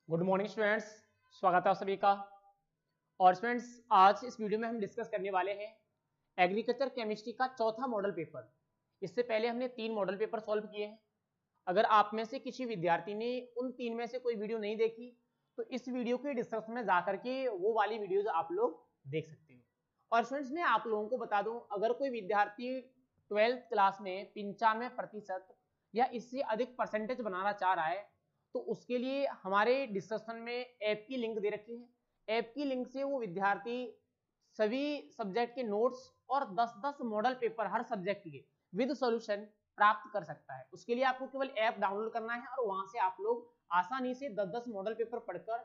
Good morning students, स्वागत है आप सभी का। और स्टूडेंट्स, आज इस वीडियो में हम डिस्कस करने वाले हैं एग्रीकल्चर केमिस्ट्री का चौथा मॉडल पेपर। इससे पहले हमने 3 मॉडल पेपर सॉल्व किए हैं। अगर आप में से किसी विद्यार्थी ने उन 3 में से कोई वीडियो नहीं देखी तो इस वीडियो के डिस्क्रिप्शन में जाकर के वो वाली वीडियोज आप लोग देख सकते हो। और स्टूडेंट्स, मैं आप लोगों को बता दूं, अगर कोई विद्यार्थी 12th क्लास में 95% या इससे अधिक परसेंटेज बनाना चाह रहा है तो उसके लिए हमारे डिस्कशन में ऐप की लिंक दे रखी है। ऐप की लिंक से वो विद्यार्थी सभी सब्जेक्ट के नोट्स और 10-10 मॉडल पेपर हर सब्जेक्ट के विद सॉल्यूशन प्राप्त कर सकता है। उसके लिए आपको केवल ऐप डाउनलोड करना है और वहां से आप लोग आसानी से 10-10 मॉडल पेपर पढ़कर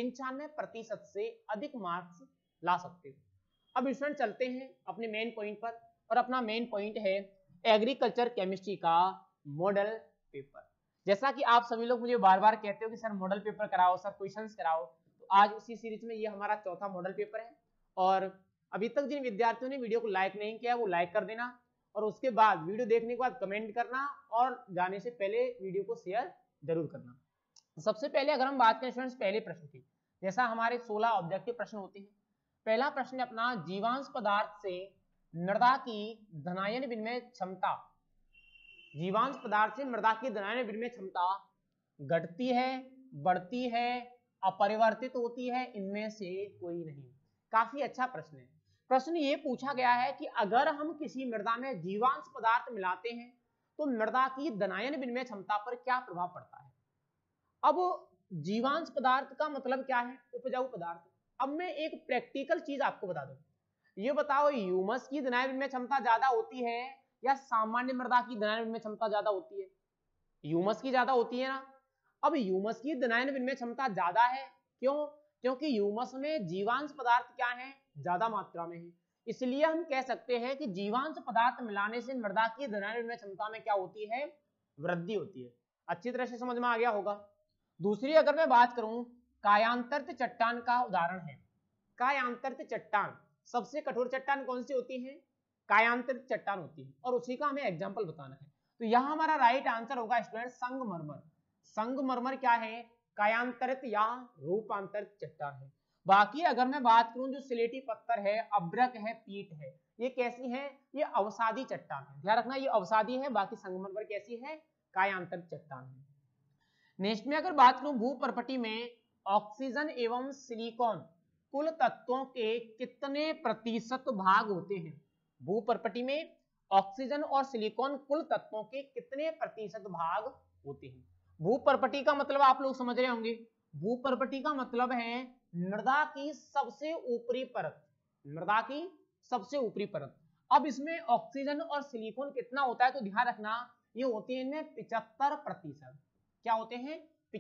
95% से अधिक मार्क्स ला सकते हो। अब स्टूडेंट चलते हैं अपने मेन पॉइंट पर, और अपना मेन पॉइंट है एग्रीकल्चर केमिस्ट्री का मॉडल पेपर। जैसा कि आप सभी लोग मुझे बार बार कहते हो कि सर मॉडल पेपर कराओ, सर क्वेश्चंस कराओ, तो आज उसी सीरीज में ये हमारा चौथा मॉडल पेपर है। और अभी तक जिन विद्यार्थियों ने वीडियो को लाइक नहीं किया वो लाइक कर देना, और उसके बाद वीडियो देखने के बाद कमेंट करना, और जाने से पहले वीडियो को शेयर जरूर करना। सबसे पहले अगर हम बात करें स्टूडेंट्स पहले प्रश्न की, जैसा हमारे 16 ऑब्जेक्टिव प्रश्न होते हैं। पहला प्रश्न है अपना, जीवांश पदार्थ से मृदा की धनायन विनिमय क्षमता, जीवांश पदार्थ से मृदा की धनायन विनिमय क्षमता घटती है, बढ़ती है, अपरिवर्तित होती है, इनमें से कोई नहीं। काफी अच्छा प्रश्न है। प्रश्न ये पूछा गया है कि अगर हम किसी मृदा में जीवांश पदार्थ मिलाते हैं तो मृदा की धनायन विनिमय क्षमता पर क्या प्रभाव पड़ता है। अब जीवांश पदार्थ का मतलब क्या है, उपजाऊ पदार्थ। अब मैं एक प्रैक्टिकल चीज आपको बता दूं, ये बताओ ह्यूमस की धनायन विनिमय क्षमता ज्यादा होती है या सामान्य मृदा की धनायन विनिमय क्षमता ज्यादा होती है। ह्यूमस की ज्यादा होती है ना। अब ह्यूमस की धनायन विनिमय क्षमता ज्यादा है, क्यों? क्योंकि ह्यूमस में जीवांश पदार्थ क्या है, ज्यादा मात्रा में है। इसलिए हम कह सकते हैं कि जीवांश पदार्थ मिलाने से मृदा की धनायन विनिमय क्षमता में क्या होती है, वृद्धि होती है। अच्छी तरह से समझ में आ गया होगा। दूसरी अगर मैं बात करूं, कायांतरित चट्टान का उदाहरण है। कायांतरित चट्टान, सबसे कठोर चट्टान कौन सी होती है, कायांतरित चट्टान होती है, और उसी का हमें एग्जांपल बताना है। तो यहां हमारा राइट आंसर होगा स्टूडेंट संगमरमर। संगमरमर क्या है, कायांतरित या रूपांतरित चट्टान है। बाकी अगर मैं बात करूं जो सिलेटी पत्थर है, अभ्रक है, पीट है, ये कैसी है, ये अवसादी चट्टान है। ध्यान रखना ये अवसादी है, बाकी संगमरमर कैसी है, कायांतरित चट्टान है। नेक्स्ट में अगर बात करूं, भूपर्पटी में ऑक्सीजन एवं सिलिकॉन कुल तत्वों के कितने प्रतिशत भाग होते हैं। भूपर्पटी में ऑक्सीजन और सिलिकॉन कुल तत्वों के कितने प्रतिशत भाग होते हैं। भूपर्पटी का मतलब आप लोग समझ रहे होंगे, भूपर्पटी का मतलब है मृदा की सबसे ऊपरी परत, मृदा की सबसे ऊपरी परत। अब इसमें ऑक्सीजन और सिलिकॉन कितना होता है, तो ध्यान रखना ये होते हैं इनमें 75%। क्या होते हैं,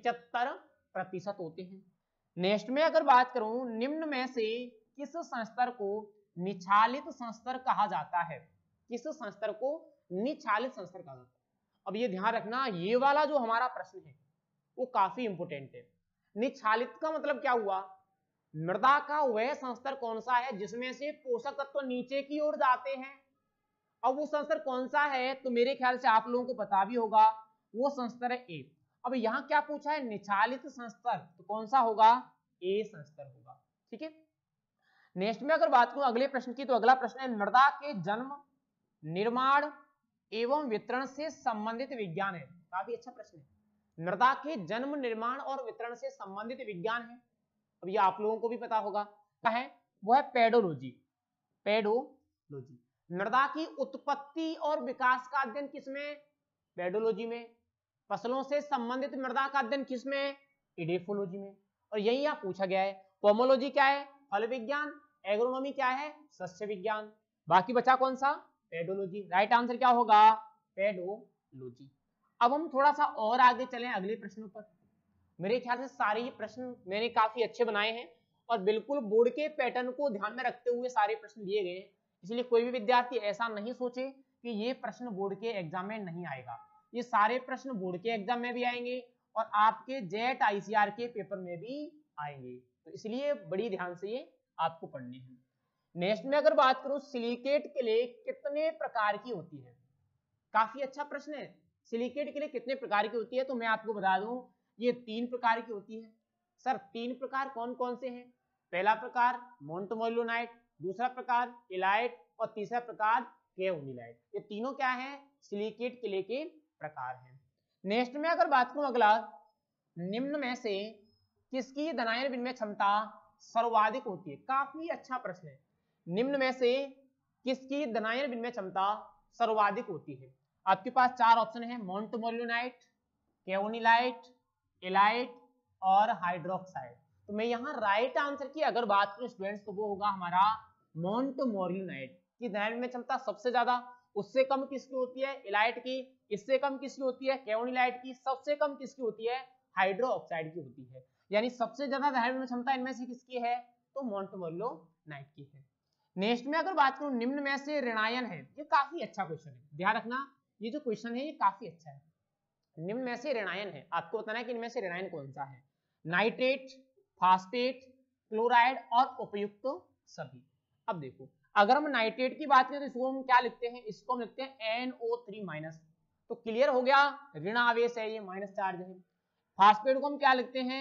75% होते हैं। नेक्स्ट में अगर बात करूं, निम्न में से किस संस्तर को निछालित संस्तर कहा जाता है, किस संस्तर को निछालित संस्तर कहा जाता है। अब ये ध्यान रखना, ये वाला जो हमारा प्रश्न है वो काफी इंपोर्टेंट है। निछालित का मतलब क्या हुआ, मृदा का वह संस्तर कौन सा है जिसमें से पोषक तत्व नीचे की ओर जाते हैं। अब वो संस्तर कौन सा है, तो मेरे ख्याल से आप लोगों को पता भी होगा, वो संस्तर है ए। अब यहां क्या पूछा है, निछालित संस्तर, तो कौन सा होगा, ए संस्तर होगा। ठीक है। नेक्स्ट में अगर बात करूं अगले प्रश्न की, तो अगला प्रश्न है, मृदा के जन्म, निर्माण एवं वितरण से संबंधित विज्ञान है। काफी अच्छा प्रश्न है। मृदा के जन्म, निर्माण और वितरण से संबंधित विज्ञान है। अब ये आप लोगों को भी पता होगा, क्या है, वो है पेडोलॉजी। पेडोलॉजी, मृदा की उत्पत्ति और विकास का अध्ययन किसमें, पेडोलॉजी में। फसलों से संबंधित मृदा का अध्ययन किसमें, इडेफोलॉजी में। और यही यहाँ पूछा गया है। पोमोलॉजी क्या है, फल विज्ञान। एग्रोनॉमी क्या है, सस्य विज्ञान। बाकी बचा कौन सा, पेडोलॉजी। राइट आंसर क्या होगा, पेडोलॉजी। अब हम थोड़ा सा और आगे चलें अगले प्रश्नों पर। मेरे ख्याल से सारे ही प्रश्न मैंने काफी अच्छे बनाए हैं और बिल्कुल बोर्ड के पैटर्न को ध्यान में रखते हुए सारे प्रश्न लिए गए हैं। इसलिए कोई भी विद्यार्थी ऐसा नहीं सोचे कि ये प्रश्न बोर्ड के एग्जाम में नहीं आएगा। ये सारे प्रश्न बोर्ड के एग्जाम में भी आएंगे और आपके जेट आईसीआर के पेपर में भी आएंगे, तो इसलिए बड़ी ध्यान से ये आपको पढ़ने हैं। नेक्स्ट में अगर बात करूं, सिलिकेट के लिए कितने प्रकार की होती है। काफी अच्छा प्रश्न है। सिलिकेट के लिए कितने प्रकार की होती है, तो मैं आपको बता दूं ये 3 प्रकार की होती है। सर 3 प्रकार कौन कौन से हैं? पहला प्रकार मोंटमोरियोनाइट, दूसरा प्रकार इलाइट और तीसरा प्रकार केओनिलाइट। ये तीनों क्या है? सिलिकेट क्ले के प्रकार हैं। नेक्स्ट में अगर बात करूं अगला, निम्न में से किसकी धनायन विनिमय क्षमता सर्वाधिक होती है? काफी अच्छा प्रश्न है। निम्न में से किसकी धनायन विनिमय क्षमता सर्वाधिक होती है? आपके पास 4 ऑप्शन है, मोंटमोरियोनाइट, केओनिलाइट, इलाइट और हाइड्रोक्साइड। तो मैं यहाँ राइट आंसर की अगर बात करूं स्टूडेंट्स तो वो होगा हमारा मोंटमोरियोनाइट की धनायन विनिमय क्षमता सबसे ज्यादा। उससे कम किसकी होती है? इलाइट की। इससे कम किसकी होती है? केओनिलाइट की। सबसे कम किसकी होती है? हाइड्रोक्साइड की होती है। यानी सबसे ज्यादा धनायन विनिमय क्षमता इनमें से किसकी है? तो मोंटमोरियोनाइट की है। नेक्स्ट में अगर बात करूं, निम्न में से ऋणायन है। ये काफी अच्छा क्वेश्चन है, ध्यान रखना ये जो क्वेश्चन है ये काफी अच्छा है। निम्न में से ऋणायन है, आपको बताना है कि इनमें से ऋणायन कौन सा है? नाइट्रेट, फास्फेट, क्लोराइड और उपयुक्त सभी। अब देखो, अगर हम नाइट्रेट की बात करें तो इसको हम क्या लिखते हैं? इसको हम लिखते हैं NO3-। तो क्लियर हो गया, ऋण आवेश है, ये माइनस चार्ज है। फास्फेट को हम क्या लिखते हैं?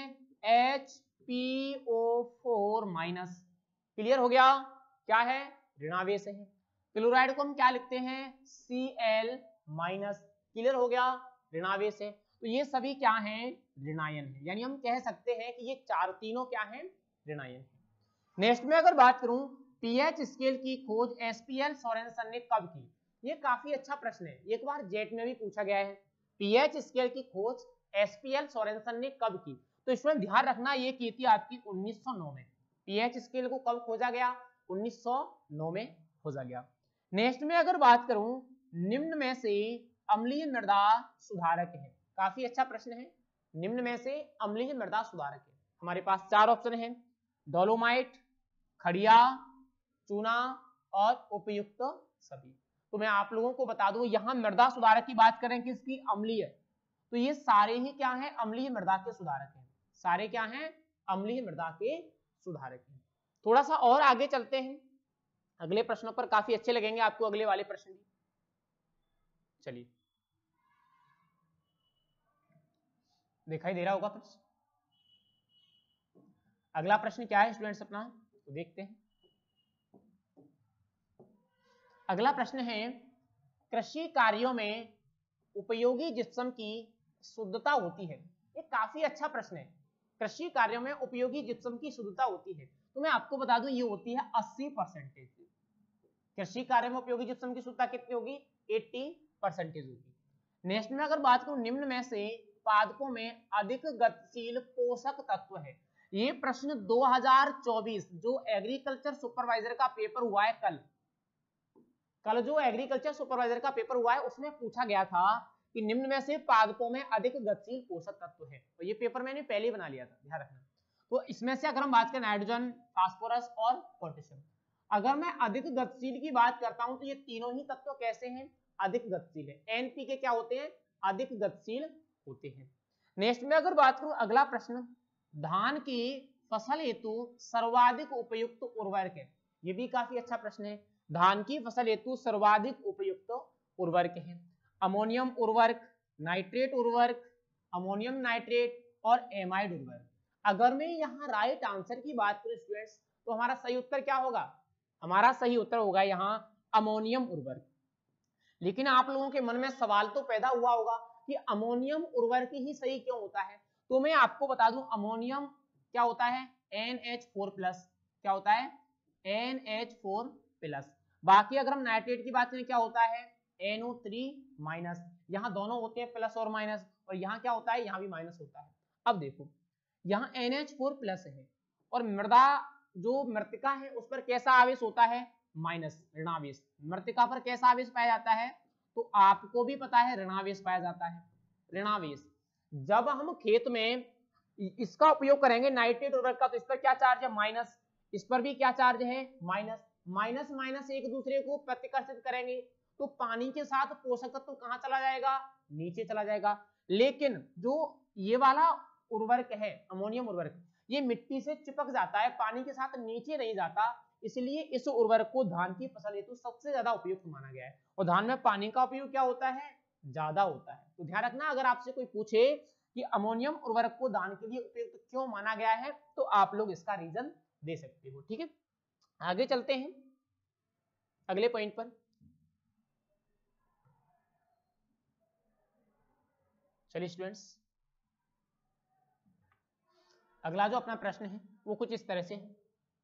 HPO4-। क्लियर हो गया, क्या है? ऋणावेश है। क्लोराइड को हम क्या लिखते हैं? Cl-। क्लियर हो गया, ऋणावेश है। तो ये सभी क्या हैं? ऋणायन है। यानी हम कह सकते हैं कि ये तीनों क्या हैं? ऋणायन है। नेक्स्ट में अगर बात करूं, पीएच स्केल की खोज एसपीएल सोरेनसन ने कब की? ये काफी अच्छा प्रश्न है, एक बार जेट में भी पूछा गया है। पीएच स्केल की खोज एसपीएल सोरेनसन ने कब की? तो इसमें ध्यान रखना ये की थी आपकी 1909 में। पीएच स्केल को कब खोजा गया? 1909 में खोजा गया। नेक्स्ट में अगर बात करूं, निम्न में से अम्लीय मृदा सुधारक है। काफी अच्छा प्रश्न है। निम्न में से अम्लीय मृदा सुधारक है, हमारे पास 4 ऑप्शन है, डोलोमाइट, खड़िया, चूना और उपयुक्त सभी। तो मैं आप लोगों को बता दूं, यहां मृदा सुधारक की बात करें किसकी? अम्लीय। तो ये सारे ही क्या हैं? अम्लीय मृदा के सुधारक हैं। सारे क्या हैं? अम्लीय मृदा के सुधारक हैं। थोड़ा सा और आगे चलते हैं, अगले प्रश्नों पर काफी अच्छे लगेंगे आपको अगले वाले प्रश्न भी। चलिए, दिखाई दे रहा होगा प्रश्न। अगला प्रश्न क्या है स्टूडेंट्स अपना, तो देखते हैं। अगला प्रश्न है, कृषि कार्यों में उपयोगी जिप्सम की शुद्धता होती है। ये काफी अच्छा प्रश्न है। कृषि कार्यों में उपयोगी जिप्सम की शुद्धता होती है, तो मैं आपको बता दूं ये होती है 80%। कृषि कार्य में उपयोगी जिप्सम की शुद्धता कितनी होगी? 80% होगी। नेक्स्ट में अगर बात करूं, निम्न में से पादपों में अधिक गतिशील पोषक तत्व है। ये प्रश्न 2024 जो एग्रीकल्चर सुपरवाइजर का पेपर हुआ है कल जो एग्रीकल्चर सुपरवाइजर का पेपर हुआ है उसमें पूछा गया था कि निम्न में से पादपों में अधिक गतिशील पोषक तत्व है। तो ये पेपर मैंने पहले ही बना लिया था, ध्यान रखना। तो इसमें से अगर हम बात करें नाइट्रोजन, फास्फोरस और पोटेशियम। अगर मैं अधिक गतिशील की बात करता हूं तो ये तीनों ही तत्व कैसे हैं? अधिक गतिशील है। एनपीके क्या होते हैं? अधिक गतिशील होते हैं। नेक्स्ट में अगर बात करूं, अगला प्रश्न, धान की फसल हेतु सर्वाधिक उपयुक्त उर्वरक है। ये भी काफी अच्छा प्रश्न है। धान की फसल हेतु सर्वाधिक उपयुक्त उर्वरक है। अमोनियम उर्वरक, नाइट्रेट उर्वरक, अमोनियम नाइट्रेट और एमाइड उर्वरक। अगर मैं यहाँ राइट आंसर की बात करूं स्टूडेंट्स तो हमारा सही उत्तर क्या होगा? हमारा सही उत्तर होगा यहाँ अमोनियम उर्वरक। लेकिन आप लोगों के मन में सवाल तो पैदा हुआ होगा कि अमोनियम उर्वरक ही सही क्यों होता है? तो मैं आपको बता दूं, अमोनियम क्या होता है? NH4+। क्या होता है? NH4+। बाकी अगर हम नाइट्रेट की बात करें क्या होता है? NO3-। यहाँ दोनों होते हैं प्लस और माइनस, और यहाँ क्या होता है? यहाँ भी माइनस होता है। अब देखो, यहाँ NH4+ है और मृदा जो मृतिका है उस पर कैसा आवेश होता है? माइनस, ऋणावेश। मृतिका पर कैसा आवेश पाया जाता है? तो आपको भी पता है ऋणावेश पाया जाता है, ऋणावेश। जब हम खेत में इसका उपयोग करेंगे नाइट्रेट उर्वरक का, तो इस पर क्या चार्ज है? माइनस। इस पर भी क्या चार्ज है? माइनस। माइनस माइनस एक दूसरे को प्रतिकर्षित करेंगे, तो पानी के साथ पोषक तत्व कहां चला जाएगा? नीचे चला जाएगा। लेकिन जो ये वाला उर्वरक है, अमोनियम उर्वरक, ये मिट्टी से चिपक जाता है, पानी के साथ नीचे नहीं जाता। इसलिए इस उर्वरक को धान की फसल हेतु सबसे ज्यादा उपयुक्त माना गया है। और धान में पानी का उपयोग क्या होता है? ज्यादा होता है। तो ध्यान रखना, अगर आपसे कोई पूछे कि अमोनियम उर्वरक को दान के लिए उपयुक्त क्यों माना गया है, तो आप लोग इसका रीजन दे सकते हो। ठीक है, आगे चलते हैं अगले पॉइंट पर। चलिए स्टूडेंट्स, अगला जो अपना प्रश्न है वो कुछ इस तरह से है।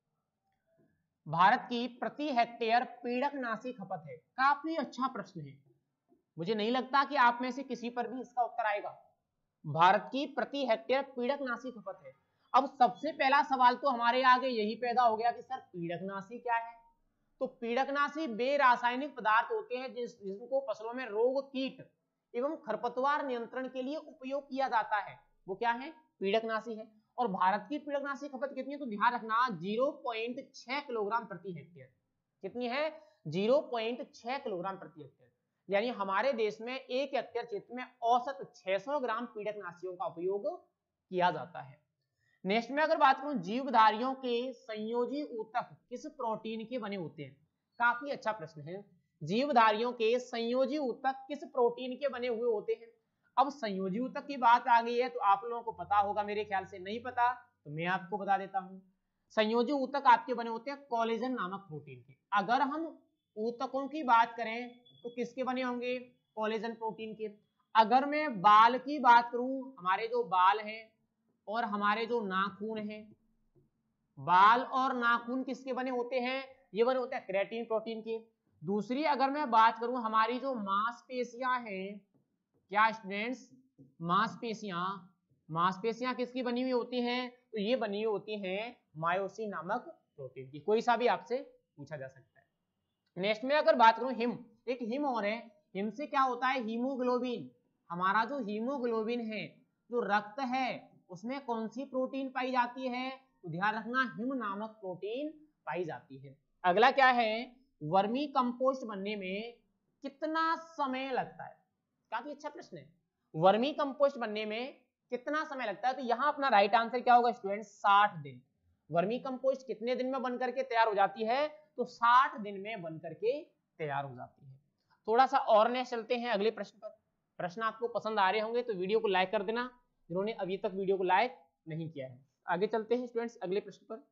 भारत की प्रति हेक्टेयर पीड़कनाशी खपत है। काफी अच्छा प्रश्न है, मुझे नहीं लगता कि आप में से किसी पर भी इसका उत्तर आएगा। भारत की प्रति हेक्टेयर पीड़कनाशी खपत है। अब सबसे पहला सवाल तो हमारे आगे यही पैदा हो गया कि सर पीड़कनाशी क्या है। तो पीड़कनाशी वे रासायनिक पदार्थ होते हैं जिनको फसलों में रोग, कीट एवं खरपतवार नियंत्रण के लिए उपयोग किया जाता है, वो क्या है, पीड़कनाशी है। और भारत की पीड़कनाशी खपत कितनी है, तो ध्यान रखना 0.6 किलोग्राम प्रति हेक्टेयर। कितनी है, 0.6 किलोग्राम प्रति हेक्टेयर। यानी हमारे देश में 1 हेक्टेयर क्षेत्र में औसत 600 ग्राम पीड़कनाशियों का उपयोग किया जाता है। नेक्स्ट में अगर बात करूं, जीवधारियों के संयोजी ऊतक किस प्रोटीन के बने होते हैं। काफी अच्छा प्रश्न है। जीवधारियों के संयोजी ऊतक किस प्रोटीन के बने हुए होते हैं। अब संयोजी ऊतक की बात आ गई है तो आप लोगों को पता होगा, मेरे ख्याल से नहीं पता तो मैं आपको बता देता हूं। संयोजी ऊतक आपके बने होते हैं कोलेजन नामक प्रोटीन के। अगर हम ऊतकों की बात करें तो किसके बने होंगे, कोलेजन प्रोटीन के। अगर मैं बाल की बात करूं, हमारे जो बाल हैं और हमारे जो नाखून हैं, बाल और नाखून किसके बने होते हैं, ये बने होते हैं केराटिन प्रोटीन के। दूसरी अगर मैं बात करूं, हमारी जो मांसपेशियां हैं, क्या स्टूडेंट्स, मांसपेशियां किसकी बनी हुई होती हैं, तो ये बनी हुई होती हैं मायोसिन नामक प्रोटीन की। कोई सा भी आपसे पूछा जा सकता है। नेक्स्ट में अगर बात करूं हिम, एक हिम और है, हिम से क्या होता है, हीमोग्लोबिन। हमारा जो हीमोग्लोबिन है, जो रक्त है, उसमें कौन सी प्रोटीन पाई जाती है, तो ध्यान रखना हिम नामक प्रोटीन पाई जाती है। अगला क्या है, वर्मी कंपोस्ट बनने में कितना समय लगता है। काफी अच्छा प्रश्न है, वर्मी कंपोस्ट बनने में कितना समय लगता है। तो यहां अपना राइट आंसर क्या होगा स्टूडेंट, 60 दिन। वर्मी कंपोस्ट कितने दिन में बनकर के तैयार हो जाती है, तो 60 दिन में बनकर के तैयार हो जाती है। थोड़ा सा और नेक्स्ट चलते हैं अगले प्रश्न पर। प्रश्न आपको पसंद आ रहे होंगे तो वीडियो को लाइक कर देना, जिन्होंने अभी तक वीडियो को लाइक नहीं किया है। आगे चलते हैं स्टूडेंट्स अगले प्रश्न पर।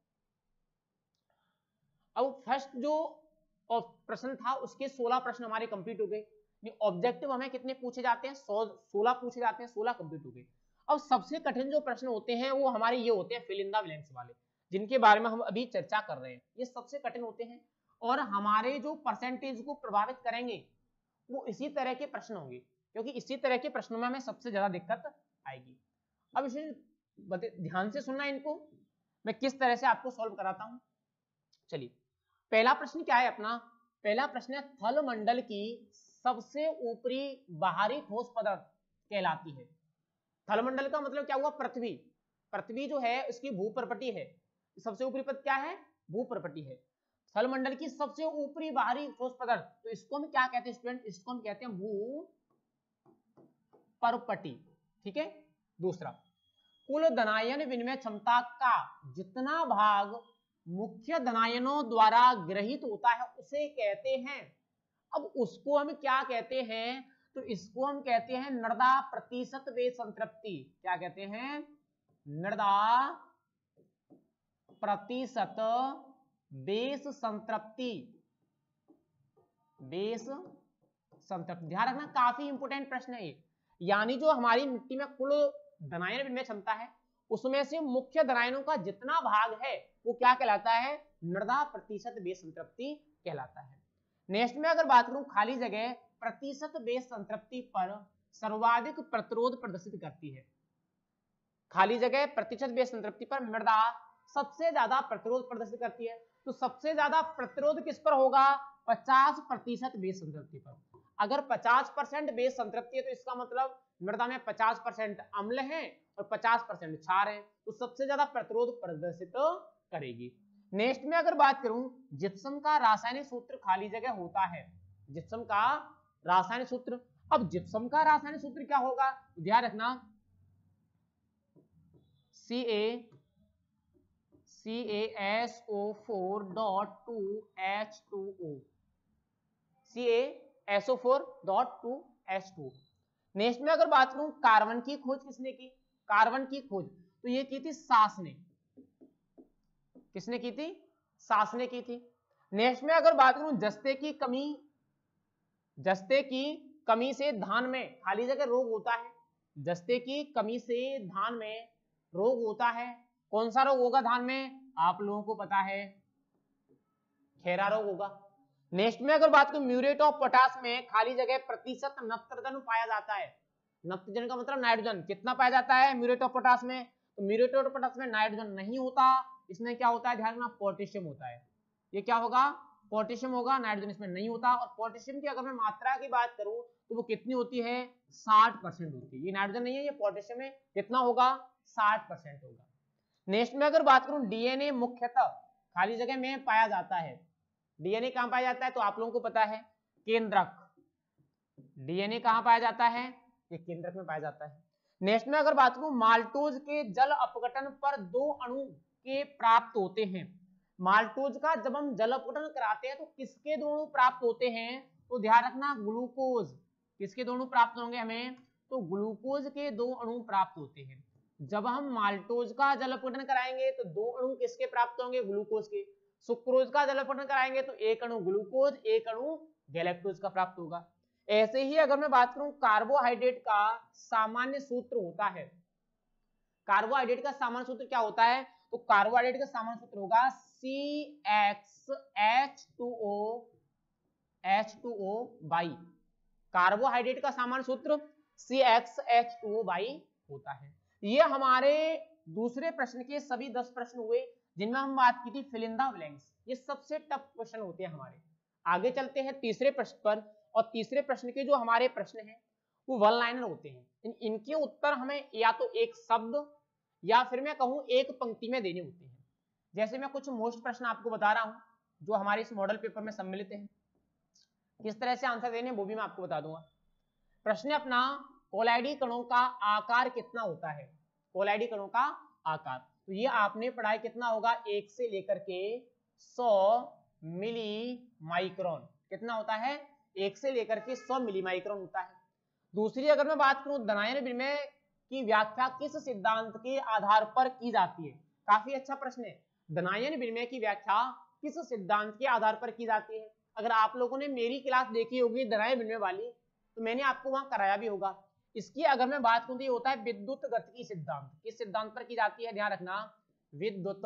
अब फर्स्ट जो प्रश्न था उसके 16 प्रश्न हमारे कंप्लीट हो गए। ऑब्जेक्टिव हमें कितने पूछे जाते हैं, 16 पूछे जाते हैं, 16 कंप्लीट हो गए। अब सबसे कठिन जो प्रश्न होते हैं वो हमारे ये होते हैं फिल इन द ब्लैंक्स वाले, जिनके बारे में हम अभी चर्चा कर रहे हैं। ये सबसे कठिन होते हैं और हमारे जो परसेंटेज को प्रभावित करेंगे वो इसी तरह के प्रश्न होंगे, क्योंकि इसी तरह के प्रश्नों में हमें सबसे ज्यादा दिक्कत आएगी। अब इसे ध्यान से सुनना, इनको मैं किस तरह से आपको सॉल्व कराता हूं। चलिए, पहला प्रश्न क्या है अपना, पहला प्रश्न है थल मंडल की सबसे ऊपरी बाहरी ठोस पदार्थ कहलाती है। थल मंडल का मतलब क्या हुआ, पृथ्वी। पृथ्वी जो है उसकी भूप्रपटी है, सबसे ऊपरी पद क्या है, भूप्रपटी है। थल मंडल की सबसे ऊपरी बाहरी ठोस पदार्थ, तो इसको हम क्या कहते हैं स्टूडेंट, इसको हम कहते हैं भूपर्पटी। ठीक है। दूसरा, कुल धनायन विनिमय क्षमता का जितना भाग मुख्य धनायनों द्वारा ग्रहित होता है उसे कहते हैं। अब उसको हम क्या कहते हैं, तो इसको हम कहते हैं नर्दा प्रतिशत बेस संतृप्ति। क्या कहते हैं, नर्दा प्रतिशत बेस संतृप्ति। बेस संतृप्ति, ध्यान रखना काफी इंपोर्टेंट प्रश्न है ये। यानी जो हमारी मिट्टी में कुल धनायन विनिमय क्षमता है उसमें से मुख्य धनायनों का जितना भाग है वो क्या कहलाता है, नर्दा प्रतिशत बेस संतृप्ति कहलाता है। नेक्स्ट में अगर बात करूं, खाली जगह प्रतिशत बेस संतृप्ति पर सर्वाधिक प्रतिरोध प्रदर्शित करती है। खाली जगह प्रतिशत बेस संतृप्ति पर मृदा सबसे ज्यादा प्रतिरोध प्रदर्शित करती है। तो सबसे ज्यादा प्रतिरोध किस पर होगा, 50% बेस संतृप्ति पर। अगर 50% बेस संतृप्ति है तो इसका मतलब मृदा में 50% अम्ल है और 50% क्षार है, तो सबसे ज्यादा प्रतिरोध प्रदर्शित करेगी। नेक्स्ट में अगर बात करूं, जिप्सम का रासायनिक सूत्र खाली जगह होता है। जिप्सम का रासायनिक सूत्र, अब जिप्सम का रासायनिक सूत्र क्या होगा, ध्यान रखना CaSO4.2H2O, CaSO4.2H2। नेक्स्ट में अगर बात करूं कार्बन की खोज किसने की, कार्बन की खोज तो ये की थी सास ने, किसने की थी, सास ने की थी। नेक्स्ट में अगर बात करूं जस्ते की कमी, जस्ते की कमी से धान में खाली जगह रोग होता है, जस्ते की कमी से धान में रोग होता है, कौन सा रोग होगा धान में, आप लोगों को पता है खैरा रोग होगा। नेक्स्ट में अगर बात करूं म्यूरेट ऑफ पोटाश में खाली जगह प्रतिशत नत्रजन पाया जाता है, नत्रजन का मतलब नाइट्रोजन, कितना पाया जाता है म्यूरेट ऑफ पोटाश में, तो म्यूरेट ऑफ पोटाश में नाइट्रोजन नहीं होता, इसमें क्या होता है ध्यान रखना पोटेशियम होता है, ये क्या होगा पोटेशियम होगा, नाइट्रोजन इसमें नहीं होता। और पोटेशियम की अगर मैं मात्रा की बात करूं तो वो कितनी होती है 60% होती है, ये नाइट्रोजन नहीं है ये पोटेशियम है, कितना होगा 60% होगा। नेक्स्ट में अगर बात करूं डीएनए मुख्यतः खाली जगह में पाया जाता है, डीएनए कहां पाया जाता है तो आप लोगों को पता है केंद्रक, डीएनए कहां पाया जाता है ये केंद्रक में पाया जाता है। नेक्स्ट में अगर बात करूं माल्टोज के जल अपघटन पर 2 अणु के प्राप्त होते हैं, माल्टोज का जब हम जल अपघटन कराते हैं तो किसके 2 अणु प्राप्त होते हैं, तो ध्यान रखना ग्लूकोज, किसके 2 अणु प्राप्त होंगे हमें, तो ग्लूकोज के 2 अणु प्राप्त होते हैं। जब हम माल्टोज का जल अपघटन कराएंगे तो 2 अणु किसके प्राप्त होंगे ग्लूकोज के, सुक्रोज का जल अपघटन कराएंगे तो 1 अणु ग्लूकोज 1 अणु गैलेक्टोज का प्राप्त होगा। ऐसे ही अगर मैं बात करूं कार्बोहाइड्रेट का सामान्य सूत्र होता है, कार्बोहाइड्रेट का सामान्य सूत्र क्या होता है, तो कार्बोहाइड्रेट का सामान्य सूत्र होगा CxH2O, कार्बोहाइड्रेट का सामान्य सूत्र CxH2O होता है। ये हमारे दूसरे प्रश्न के सभी 10 प्रश्न हुए जिनमें हम बात की थी फिल इन द ब्लैंक्स, ये सबसे टफ क्वेश्चन होते हैं हमारे। आगे चलते हैं तीसरे प्रश्न पर, और तीसरे प्रश्न के जो हमारे प्रश्न हैं वो वन लाइनर होते हैं, इनके उत्तर हमें या तो एक शब्द या फिर मैं कहूं एक पंक्ति में देने होते हैं। जैसे मैं कुछ मोस्ट प्रश्न आपको बता रहा हूं जो हमारे इस मॉडल पेपर में सम्मिलित हैं, किस तरह से आंसर देने वो भी मैं आपको बता दूंगा। प्रश्न अपना कोलाइडी कणों का आकार कितना होता है, कोलाइडी कणों का आकार, तो ये आपने पढ़ा है कितना होगा 1 से लेकर के 100 मिली माइक्रोन, कितना होता है 1 से लेकर के 100 मिली माइक्रोन होता है। दूसरी अगर मैं बात करूं धनायन विनिमय की व्याख्या किस सिद्धांत के आधार पर की जाती है, काफी अच्छा प्रश्न है, धनायन विनिमय की व्याख्या किस सिद्धांत के आधार पर की जाती है। अगर आप लोगों ने मेरी क्लास देखी होगी धनायन विनिमय वाली तो मैंने आपको वहां कराया भी होगा। इसकी अगर मैं बात करूं तो ये होता है विद्युत गतिकी सिद्धांत, किस सिद्धांत पर की जाती है, ध्यान रखना विद्युत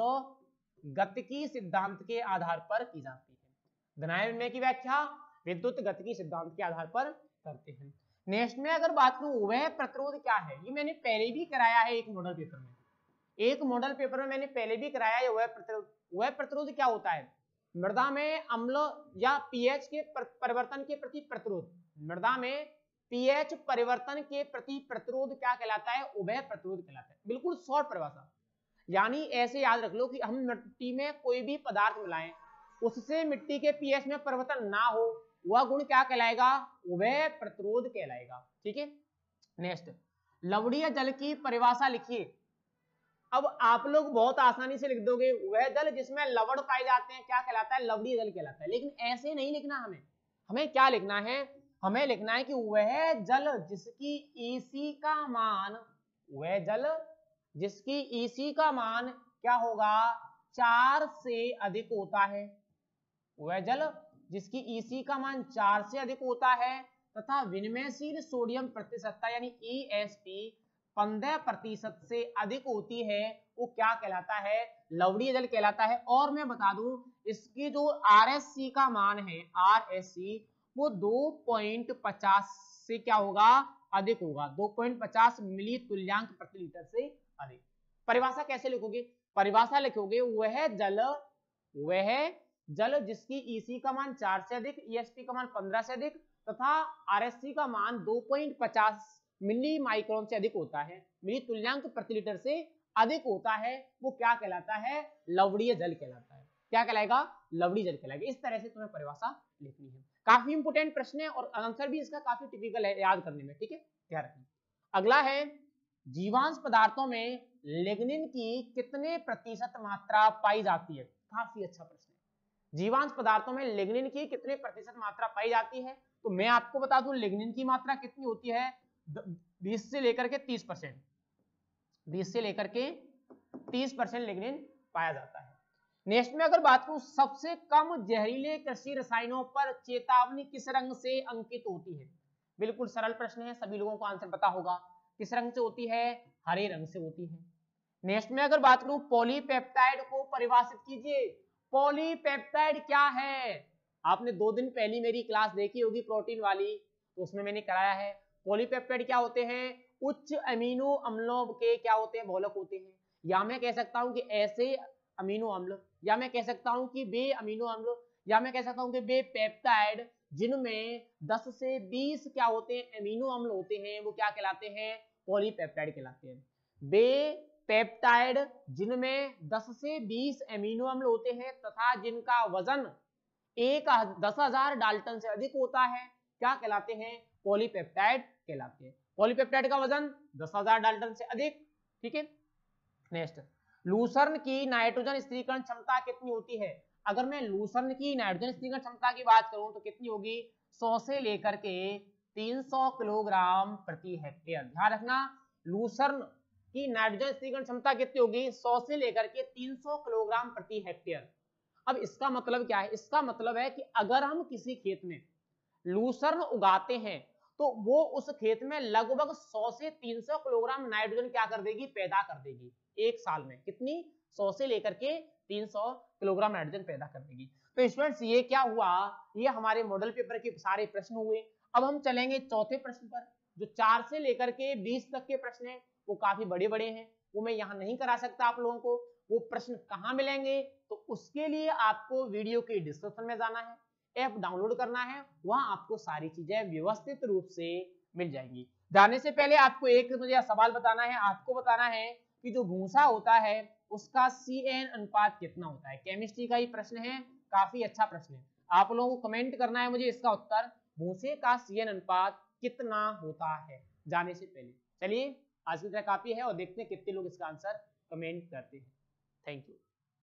गतिकी सिद्धांत के आधार पर की जाती है। धनायन विनिमय की व्याख्या विद्युत गतिकी सिद्धांत के आधार पर करते हैं। नेक्स्ट में अगर बात करूं वह प्रतिरोध क्या है, ये मैंने पहले भी कराया है एक मॉडल पेपर में, एक मॉडल पेपर में मैंने पहले भी कराया है वह प्रतिरोध। वह प्रतिरोध क्या होता है, मृदा में अम्ल या पीएच के परिवर्तन के प्रति प्रतिरोध, मृदा में पीएच परिवर्तन के प्रति प्रतिरोध क्या कहलाता है, उभय प्रतिरोध कहलाता है। बिल्कुल शॉर्ट परिभाषा, यानी ऐसे याद रख लो कि हम मिट्टी में कोई भी पदार्थ मिलाएं उससे मिट्टी के पीएच में परिवर्तन ना हो, वह गुण क्या कहलाएगा, उभय प्रतिरोध कहलाएगा। ठीक है, नेक्स्ट लवणीय जल की परिभाषा लिखिए। अब आप लोग बहुत आसानी से लिख दोगे वह जल जिसमें लवण पाए जाते हैं क्या कहलाता है, लवणीय जल कहलाता है, लेकिन ऐसे नहीं लिखना, हमें क्या लिखना है, हमें लिखना है कि वह जल जिसकी ईसी का मान, वह जल जिसकी ईसी का मान क्या होगा 4 से अधिक होता है, वह जल जिसकी ईसी का मान 4 से अधिक होता है तथा विनिमयशील सोडियम प्रतिशतता यानी ESP 15% से अधिक होती है, वो क्या कहलाता है, लवणीय जल कहलाता है। और मैं बता दूं इसकी जो RSC का मान है, RSC वो 2.50 से क्या होगा अधिक होगा, 2.50 मिली तुल्यांक प्रति लीटर से अधिक। परिभाषा कैसे लिखोगे, परिभाषा लिखोगे वह जल जिसकी EC का मान 4 से अधिक, ESP का मान 15 से अधिक तथा RSC का मान 2.50 मिली माइक्रोन से अधिक होता है, मिली तुल्यांक प्रति लीटर से अधिक होता है, वो क्या कहलाता है, लवणीय जल कहलाता है। क्या कहलाएगा, लवणीय जल कहलाएगा। इस तरह से तुम्हें परिभाषा लिखनी है। काफी इंपोर्टेंट प्रश्न है और आंसर भी इसका काफी टिपिकल है याद करने में। ठीक है, ध्यान रखना। अगला है जीवांश पदार्थों में लिग्निन की कितने प्रतिशत मात्रा पाई जाती है, काफी अच्छा प्रश्न है। जीवांश पदार्थों में लिग्निन की कितने प्रतिशत मात्रा पाई जाती है, तो मैं आपको बता दूं लिग्निन की मात्रा कितनी होती है 20 से लेकर के 30%, 20 से लेकर के 30% लिग्निन पाया जाता है। नेक्स्ट में अगर बात करूं, सबसे कम जहरीले कृषि रसायनों पर चेतावनी किस रंग से अंकित होती है? बिल्कुल सरल प्रश्न है, सभी लोगों को आंसर पता होगा। किस रंग से होती है? हरे रंग से होती है। नेक्स्ट में अगर बात करूं, पॉलीपेप्टाइड को परिभाषित कीजिए। पॉलीपेप्टाइड क्या है? आपने 2 दिन पहली मेरी क्लास देखी होगी प्रोटीन वाली, तो उसमें मैंने कराया है। पॉलीपेप्टाइड क्या होते हैं? उच्च अमीनो अम्लों के क्या होते हैं? बहुलक होते हैं। या मैं कह सकता हूं कि ऐसे अमीनो अम्ल, या मैं कह सकता हूं कि वे अमीनो अम्ल, या मैं कह सकता हूं कि वे पेप्टाइड जिनमें 10 से 20 क्या होते हैं? अमीनो अम्ल होते हैं, वो क्या कहलाते हैं? पॉलीपेप्टाइड कहलाते हैं। वे पेप्टाइड जिनमें 10 से 20 अमीनो अम्ल होते हैं तथा जिनका वजन 10,000 डाल्टन से अधिक होता है, क्या कहलाते हैं? पॉलीपेप्टाइड कहलाते हैं। पॉलीपेप्टाइड का वजन 10,000 डाल्टन से अधिक, ठीक है। नेक्स्ट, लूसर्न की नाइट्रोजन स्थिरीकरण क्षमता कितनी होती है? अगर मैं लूसर्न की नाइट्रोजन स्थिरीकरण क्षमता की बात करूं तो कितनी होगी? 100 से लेकर के 300 किलोग्राम प्रति हेक्टेयर। ध्यान रखना, लूसर्न की नाइट्रोजन स्थिरीकरण क्षमता कितनी होगी? 100 से लेकर के 300 किलोग्राम प्रति हेक्टेयर। अब इसका मतलब क्या है? इसका मतलब है कि अगर हम किसी खेत में लूसर्न उगाते हैं तो वो उस खेत में लगभग 100 से 300 किलोग्राम नाइट्रोजन क्या कर देगी? पैदा कर देगी एक साल में। कितनी? 100 से लेकर के 300 किलोग्राम नाइट्रोजन पैदा कर देगी। तो स्टूडेंट्स ये क्या हुआ? ये हमारे मॉडल पेपर के सारे प्रश्न हुए। अब हम चलेंगे चौथे प्रश्न पर। जो 4 से लेकर के 20 तक के प्रश्न है वो काफी बड़े बड़े हैं, वो मैं यहाँ नहीं करा सकता आप लोगों को। वो प्रश्न कहाँ मिलेंगे? तो उसके लिए आपको वीडियो के डिस्क्रिप्शन में जाना है, ऐप डाउनलोड करना है, वहां आपको सारी चीजें व्यवस्थित रूप से मिल जाएंगी। जाने से पहले आपको एक मुझे सवाल बताना है। आपको बताना है कि जो भूसा होता है उसका CN अनुपात कितना होता है? केमिस्ट्री का ही प्रश्न है, काफी अच्छा प्रश्न है। आप लोगों को कमेंट करना है मुझे इसका उत्तर, भूसे का CN अनुपात कितना होता है, जाने से पहले। चलिए आज की तरह काफी है और देखते हैं कितने लोग इसका आंसर कमेंट करते हैं। Thank you.